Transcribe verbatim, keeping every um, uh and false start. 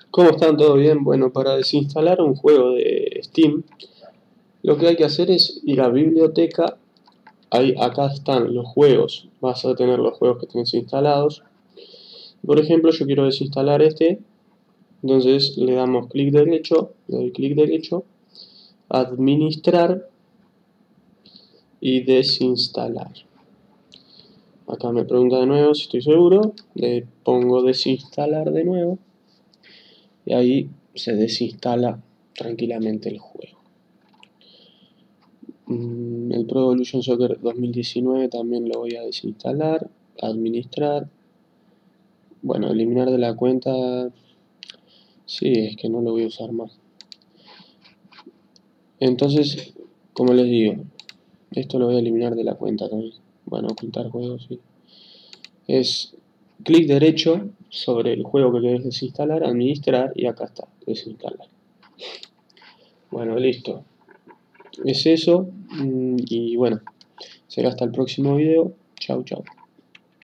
¿Cómo están? ¿Todo bien? Bueno, para desinstalar un juego de Steam, lo que hay que hacer es ir a biblioteca. Ahí, acá están los juegos. Vas a tener los juegos que tienes instalados. Por ejemplo, yo quiero desinstalar este. Entonces le damos clic derecho, le doy clic derecho, administrar y desinstalar. Acá me pregunta de nuevo si estoy seguro. Le pongo desinstalar de nuevo. Y ahí se desinstala tranquilamente el juego. El Pro Evolution Soccer dos mil diecinueve también lo voy a desinstalar, administrar, bueno, eliminar de la cuenta, sí, es que no lo voy a usar más. Entonces, como les digo, esto lo voy a eliminar de la cuenta también. Bueno, ocultar juegos, sí. Es clic derecho sobre el juego que querés desinstalar, administrar y acá está, desinstalar. Bueno, listo. Es eso, y bueno, será hasta el próximo video. Chau, chau.